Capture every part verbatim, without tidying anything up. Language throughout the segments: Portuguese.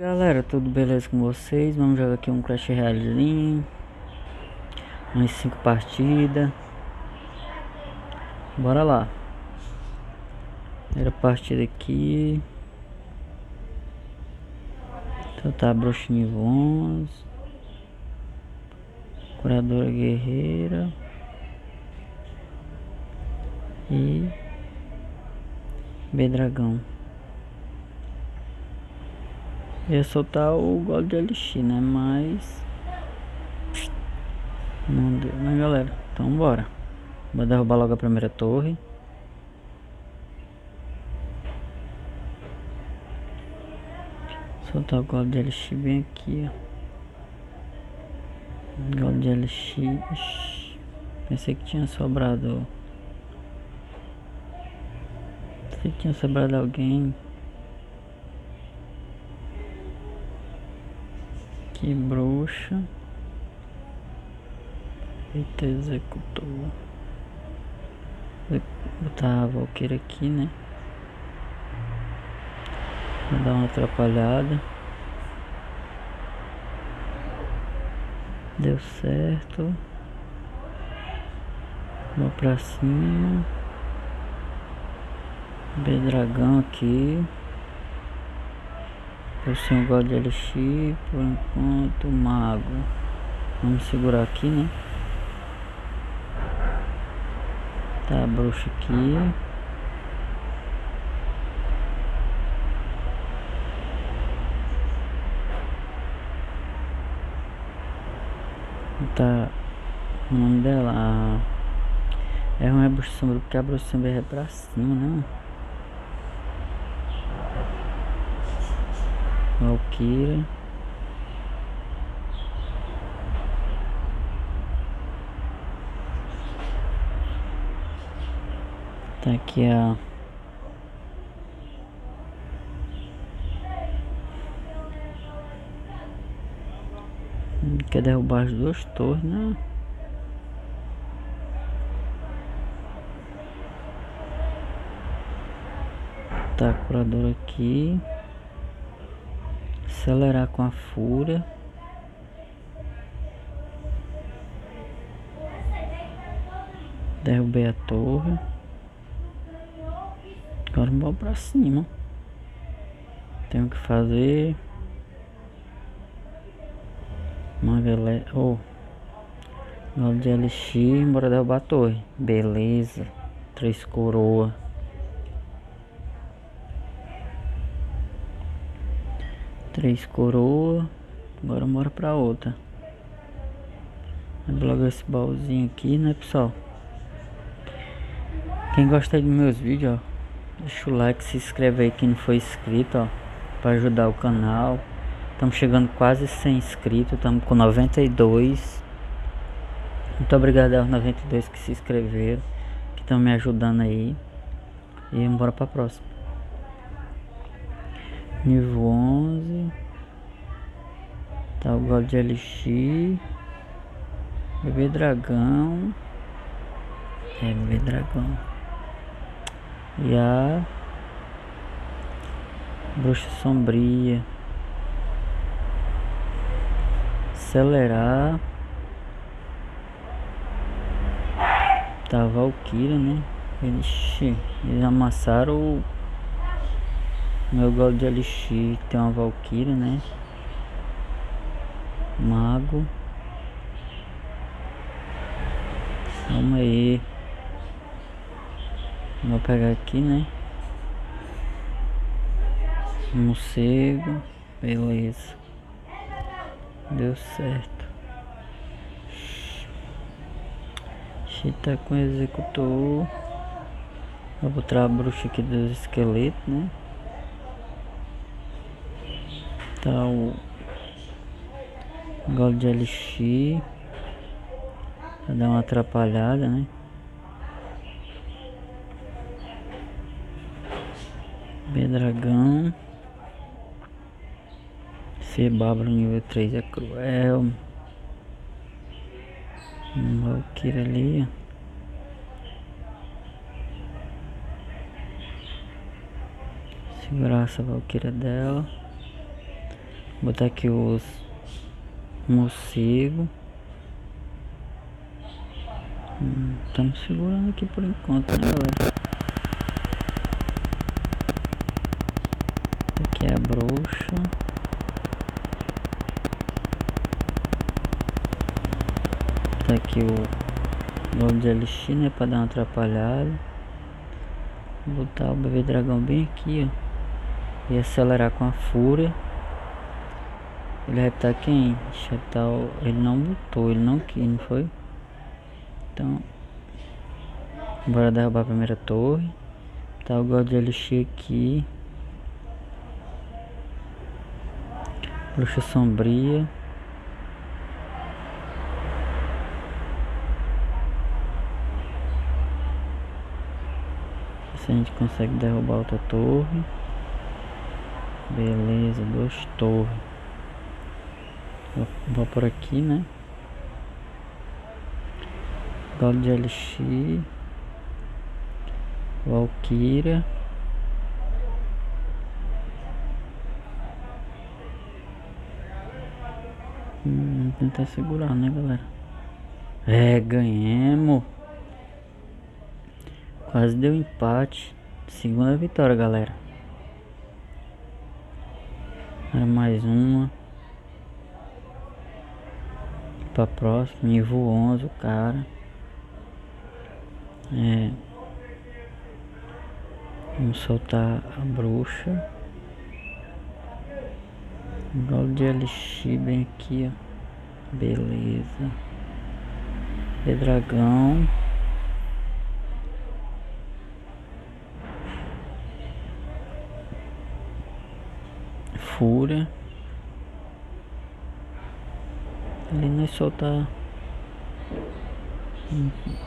Galera, tudo beleza com vocês? Vamos jogar aqui um Clash Royalezinho, umas cinco partidas. Bora lá. Primeira partida aqui. Então tá, bruxa nível onze, curadora guerreira e B-dragão. Eu ia soltar o Gold de Elixir, né? Mas não deu, né, galera? Então bora. Vou derrubar logo a primeira torre. Soltar o Gold de Elixir bem aqui, ó. Gold de Elixir. Pensei que tinha sobrado. Pensei que tinha sobrado alguém. Que bruxa. Eita, executou. Vou botar a Valkyria aqui, né? Vou dar uma atrapalhada. Deu certo. Vou pra cima. B-dragão aqui. Eu sou um God de Elixir. Por enquanto, mago. Vamos segurar aqui, né? Tá, a bruxa aqui. Tá. O nome dela. A... É uma bruxa sombra, porque a bruxa sombra é pra cima, né? Valkyria. Tá aqui a... Quer derrubar as duas torres, né? Tá, curador aqui. Acelerar com a fúria. Derrubei a torre. Agora vamos pra cima. Tenho que fazer uma galera. Oh, Gold de Elixir. Bora derrubar a torre. Beleza. Três coroa. Três coroa. Agora bora pra outra. Vou logo esse baúzinho aqui, né, pessoal? Quem gosta dos meus vídeos, ó, deixa o like, se inscreve aí quem não foi inscrito, ó, para ajudar o canal. Estamos chegando quase cem inscritos, estamos com noventa e dois. Muito obrigado aos noventa e dois que se inscreveram, que estão me ajudando aí. E bora pra próxima. Nível onze. Tá o Gold de Elixir. Bebê dragão. É, bebê dragão. E a bruxa sombria. Acelerar. Tá a Valkyria, né? Ixi, eles amassaram o meu Gold de Elixir. Tem uma Valkyria, né? Mago. Calma aí. Vou pegar aqui, né? Morcego. Beleza. Deu certo. Tá com o executor. Vou botar a bruxa aqui dos esqueletos, né? Tá o Gold de Elixir. Pra dar uma atrapalhada, né? B-dragão. Ser Bárbaro nível três é cruel. Um Valkyria ali. Segurar essa Valkyria dela. Botar aqui os morcegos. Hum, estamos segurando aqui por enquanto, né, galera? Aqui é a bruxa. Tá aqui o Gold de Elixir, né? Pra dar uma atrapalhada. Vou botar o bebê dragão bem aqui, ó. E acelerar com a fúria. Ele vai botar quem? Deixa eu botar o... Ele não botou, ele não quis, não foi? Então, bora derrubar a primeira torre. Tá o Gold de Elixir aqui. Bruxa sombria. Se a gente consegue derrubar outra torre. Beleza, duas torres. Vou, vou por aqui, né? Gold de Elixir. Valkyria. Hum, tentar segurar, né, galera? É, ganhamos. Quase deu empate. Segunda vitória, galera. Era mais uma. Pra próxima. Nível onze, o cara. É. Vamos soltar a bruxa. Gold de Elixir bem aqui, ó. Beleza. E dragão. Fúria. Ali nós soltar. Hum.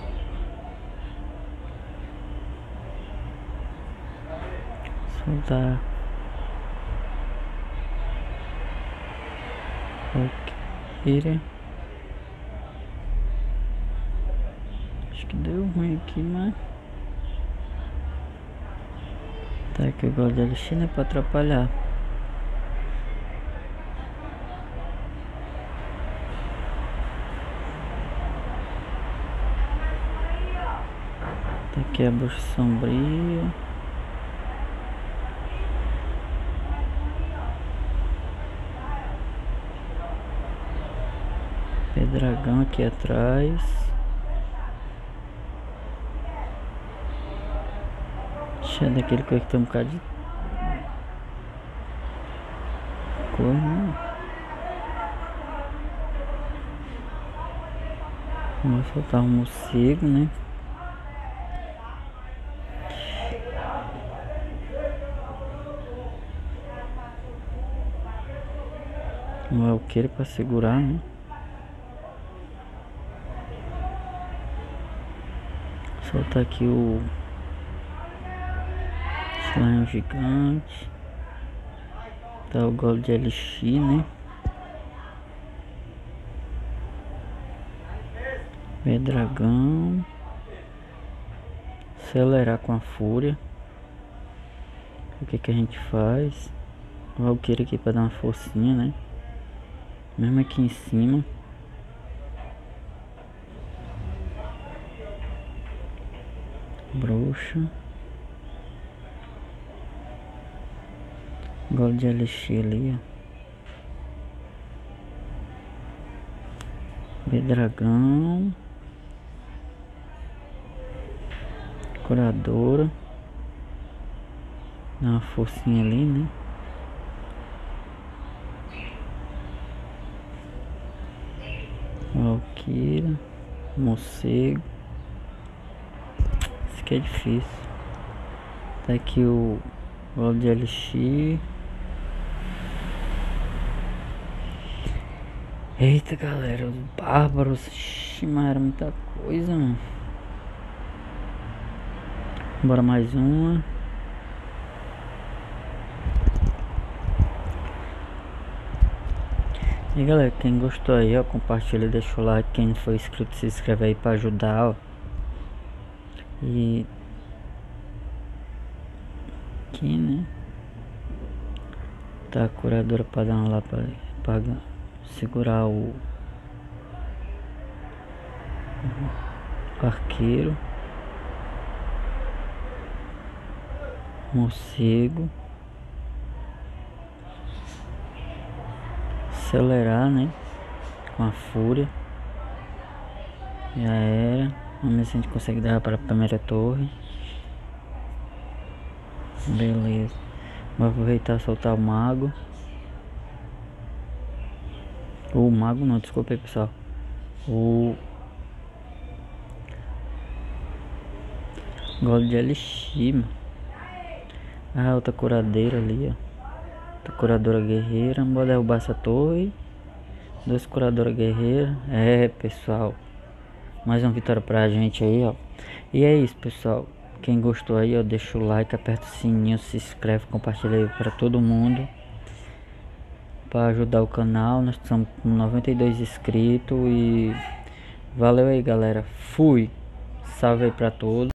Soltar. Ok. Acho que deu ruim aqui, mas tá aqui o Gold de Elixir, né, pra atrapalhar. Tá aqui a bruxa sombria. Dragão aqui atrás. Deixa daquele coisa que tem um bocado de cor, né? Vamos soltar um morcego, né? Um alqueiro pra segurar, né? Soltar aqui o slime gigante. Tá o Gold de Elixir, né? Vem dragão. Acelerar com a fúria. O que que a gente faz? O Valkyrie aqui pra dar uma forcinha, né? Mesmo aqui em cima. Bruxa. Gold de Elixir ali, ó. Dragão. Curadora. Dá uma forcinha ali, né? Valkyria. Morcego. Isso aqui é difícil. Tá aqui o Gold de Elixir. Eita, galera, os bárbaros. Ixi, mas era muita coisa, mano. Bora mais uma. E galera, quem gostou aí, ó, compartilha, deixa o like. Quem não for inscrito, se inscreve aí pra ajudar, ó. E aqui, né? botar a curadora pra dar uma lá pra, pra segurar o, o arqueiro. Morcego. Acelerar, né? Com a fúria. Já era. Vamos ver se a gente consegue dar para a primeira torre. Beleza. Vou aproveitar e soltar o mago. O mago não, desculpa aí, pessoal. O Gole de Elixir, mano. Ah, outra curadeira ali, ó. Outra curadora guerreira. Vamos derrubar essa torre. Duas curadoras guerreiras. É, pessoal. Mais uma vitória pra gente aí, ó. E é isso, pessoal. Quem gostou aí, ó, deixa o like, aperta o sininho, se inscreve, compartilha aí pra todo mundo. Pra ajudar o canal. Nós estamos com noventa e dois inscritos. E valeu aí, galera. Fui. Salve aí pra todos.